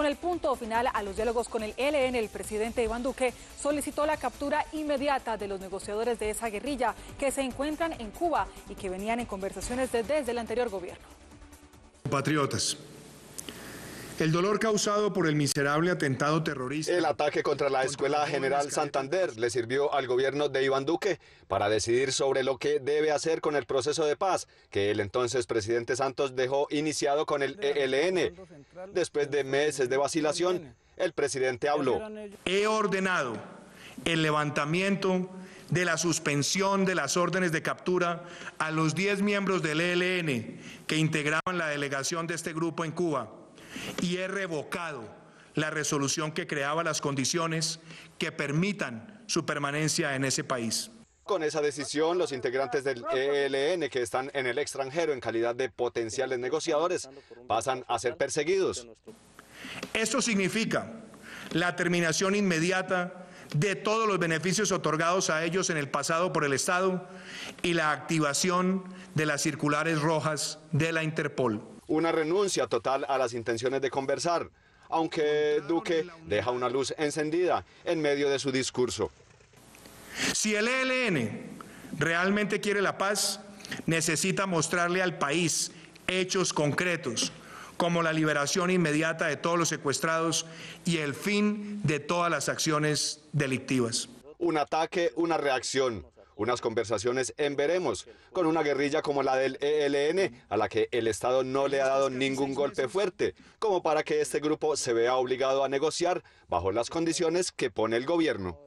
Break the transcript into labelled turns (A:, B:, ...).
A: Con el punto final a los diálogos con el ELN, el presidente Iván Duque solicitó la captura inmediata de los negociadores de esa guerrilla que se encuentran en Cuba y que venían en conversaciones desde el anterior gobierno.
B: Compatriotas, el dolor causado por el miserable atentado terrorista.
C: El ataque contra la Escuela General Santander le sirvió al gobierno de Iván Duque para decidir sobre lo que debe hacer con el proceso de paz que el entonces presidente Santos dejó iniciado con el ELN. Después de meses de vacilación, el presidente habló.
B: He ordenado el levantamiento de la suspensión de las órdenes de captura a los 10 miembros del ELN que integraban la delegación de este grupo en Cuba. Y he revocado la resolución que creaba las condiciones que permitan su permanencia en ese país.
C: Con esa decisión, los integrantes del ELN que están en el extranjero en calidad de potenciales negociadores pasan a ser perseguidos.
B: Esto significa la terminación inmediata de todos los beneficios otorgados a ellos en el pasado por el Estado y la activación de las circulares rojas de la Interpol.
C: Una renuncia total a las intenciones de conversar, aunque Duque deja una luz encendida en medio de su discurso.
B: Si el ELN realmente quiere la paz, necesita mostrarle al país hechos concretos, como la liberación inmediata de todos los secuestrados y el fin de todas las acciones delictivas.
C: Un ataque, una reacción. Unas conversaciones en veremos, con una guerrilla como la del ELN, a la que el Estado no le ha dado ningún golpe fuerte, como para que este grupo se vea obligado a negociar bajo las condiciones que pone el gobierno.